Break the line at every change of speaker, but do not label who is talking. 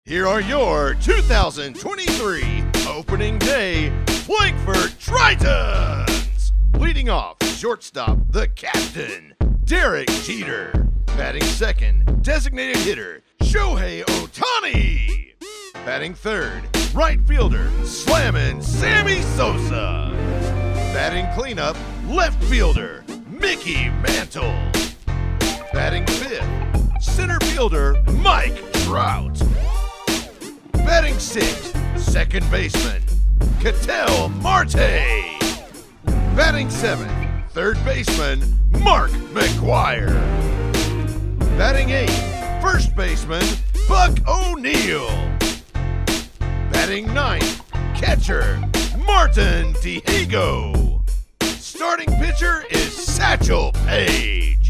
Here are your 2023 opening day Frankfurt Tritons. Leading off, shortstop, the captain, Derek Jeter. Batting second, designated hitter, Shohei Ohtani. Batting third, right fielder, Slammin' Sammy Sosa. Batting cleanup, left fielder, Mickey Mantle. Batting fifth, center fielder, Mike Trout. Batting sixth, second baseman, Ketel Marte. Batting seventh, third baseman, Mark McGwire. Batting eighth, first baseman, Buck O'Neil. Batting ninth, catcher, Martin Diego. Starting pitcher is Satchel Paige.